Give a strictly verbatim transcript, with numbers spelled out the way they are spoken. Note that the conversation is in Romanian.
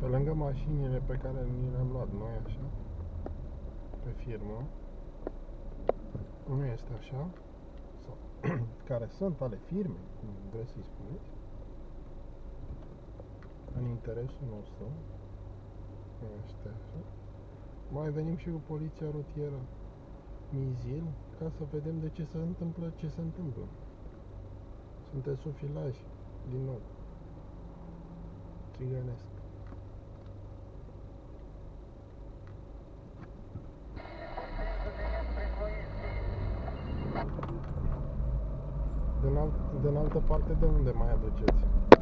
Pe lângă mașinile pe care ni le-am luat noi, așa, pe firmă, nu este așa, sau, care sunt ale firmei, cum vreți să-i spuneți, în interesul nostru, nu este așa. Mai venim și cu poliția rutieră Mizil, ca să vedem de ce se întâmplă ce se întâmplă. Sunteți sub filaj, din nou, țigănesc. Din, alt, din altă parte, de unde mai aduceți?